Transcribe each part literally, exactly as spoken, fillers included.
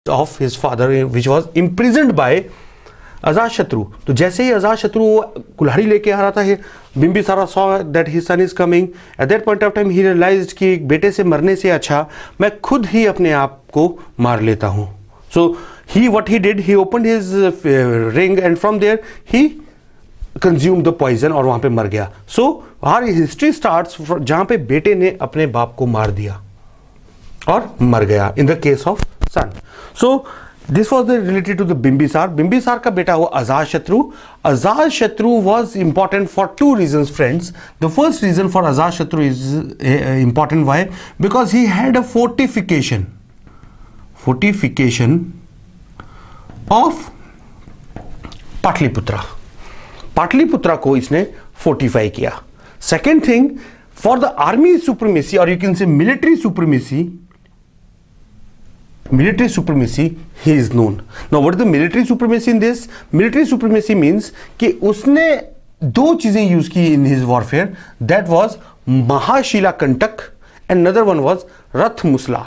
of his father, which was imprisoned by Ajatashatru. तो जैसे ही अजातशत्रु कुल्हाड़ी लेके आ रहा था, बिंबिसारा saw that his son is coming. At that point of time he realized कि बेटे से मरने से अच्छा मैं खुद ही अपने आप को मार लेता हूँ। So he what he did, he opened his uh, ring and from there he consumed the poison और वहाँ पे मर गया। So our history starts जहाँ पे बेटे ने अपने बाप को मार दिया और मर गया in the case of son. So this was the related to the Bimbisar. Bimbisar का बेटा हुआ Ajatashatru. Ajatashatru was important for two reasons, friends. The first reason for Ajatashatru is uh, important. Why? Because he had a fortification, fortification of Pataliputra. Pataliputra को इसने fortify किया। Second thing, for the army supremacy or you can say military supremacy, military supremacy he is known. Now what is the military supremacy in this? Military supremacy means कि उसने दो चीजें use की in his warfare. That was महाशिला कंटक and another one was Rath मुसला,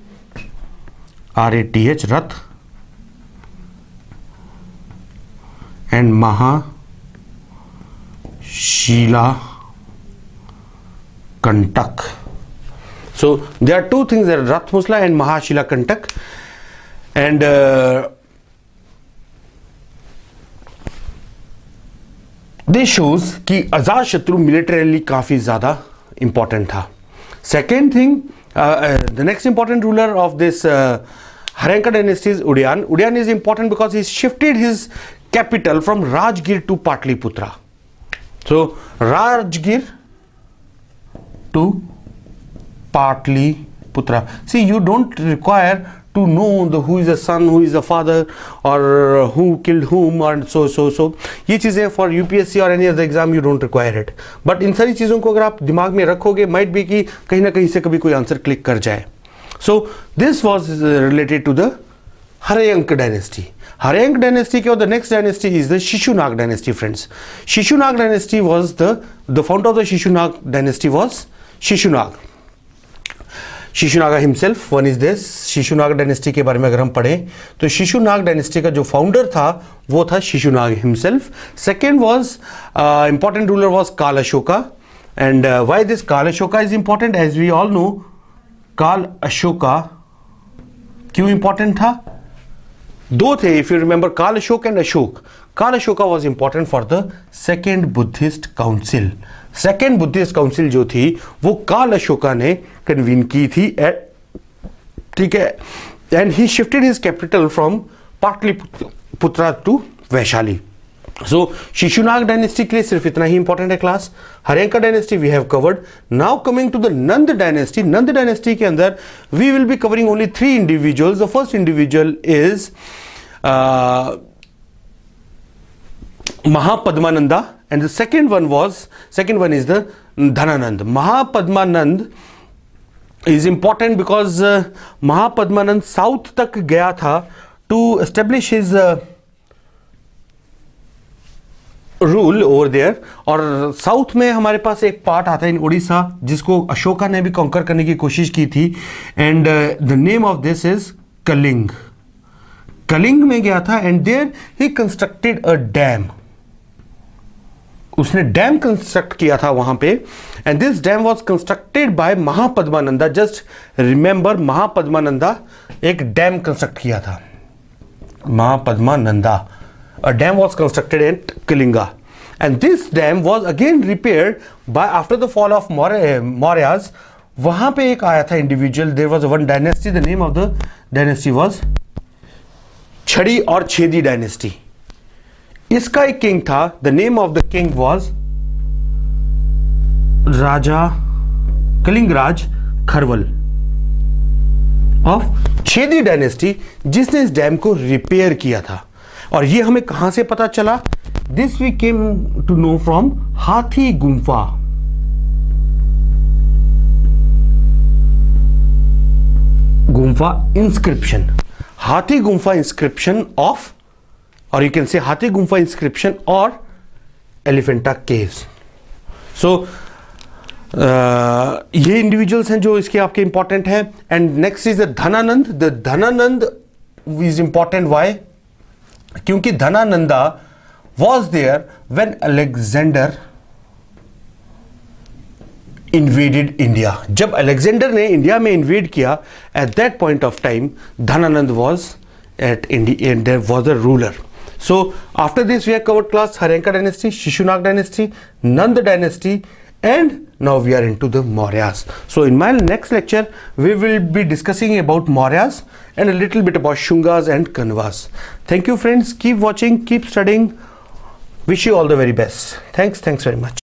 R A T H, Rath and महाशिला कंटक. So there are two things, there are Rath Musla and Mahashila Kantak, and uh, this shows कि Ajatashatru militarily काफी ज़्यादा important था. Second thing, uh, uh, the next important ruler of this uh, Haryanka dynasty is Udyan. Udyan is important because he shifted his capital from Rajgir to Patliputra. So Rajgir to Patliputra. See, you don't require to know the who is the son, who is the father, or who killed whom, or so so so. ये चीजें for U P S C or any other exam you don't require it. But इन सारी चीजों को अगर आप दिमाग में रखोगे, might be कि कहीं ना कहीं से कभी कोई आंसर क्लिक कर जाए. So this was related to the Haryanka dynasty. Haryanka dynasty के the next dynasty is the Shishunag dynasty, friends. Shishunag dynasty was the the founder of the Shishunag dynasty was Shishunag. Shishunaga himself, one is this. Shishunag dynasty के बारे में अगर हम पढ़ें तो Shishunaga dynasty का जो फाउंडर था वो था Shishunag himself. Second was important ruler was Kal Ashoka. And why this Kal Ashoka is important? As we all know, Kal Ashoka क्यों इंपॉर्टेंट था? दो थे, इफ यू रिमेंबर, काल Ashok and Ashok. Kal Ashoka was important for the second Buddhist council. Second Buddhist council जो थी वो काल अशोका ने कन्वीन की थी, ठीक है. And he shifted his capital from Pataliputra to Vaishali. So Shishunag dynasty के लिए सिर्फ इतना ही इंपॉर्टेंट है class. Haryanka dynasty we have covered. Now coming to the Nanda dynasty. Nanda dynasty के अंदर we will be covering only three individuals. The first individual is Mahapadmananda, and the second one was second one is the Dhananand. Mahapadmanand is important because uh, Mahapadmanand south तक गया था to establish his uh, rule over there. और south में हमारे पास एक part आता है इन उड़ीसा जिसको अशोका ने भी कॉन्कर करने की कोशिश की थी, and the name of this is Kalinga. Kalinga में गया था and there he constructed a dam. उसने डैम कंस्ट्रक्ट किया था वहां पे, and this dam was constructed by Mahapadmananda. Just remember, Mahapadmananda एक डैम कंस्ट्रक्ट किया था. Mahapadmananda, a dam was constructed at Kalinga, and this dam was again repaired by after the fall of Mauryas. वहां पे एक आया था individual, there was one dynasty, the name of the dynasty was Chhadi और Chedi dynasty. इसका एक किंग था, the name of the king was Raja Kalingraj Kharavela of Chedi dynasty, जिसने इस डैम को रिपेयर किया था. और ये हमें कहां से पता चला? This we came to know from Hathi Gumpha. Gumpha inscription, Hathi Gumpha inscription of, और you can say Hathi Gumpha inscription और एलिफेंटा केव्स. सो ये इंडिविजुअल्स हैं जो इसके आपके इंपॉर्टेंट हैं. And next is the Dhanananda. The Dhanananda is important. Why? क्योंकि Dhanananda was there when Alexander invaded India. जब अलेक्जेंडर ने इंडिया में इन्वेड किया, at that point of time Dhananand was at India and there was a ruler. So after this we have covered class Haryanka dynasty, Shishunag dynasty, Nanda dynasty, and now we are into the Mauryas. So in my next lecture we will be discussing about Mauryas and a little bit about Shungas and Kanvas. Thank you friends, keep watching, keep studying, wish you all the very best. Thanks, thanks very much.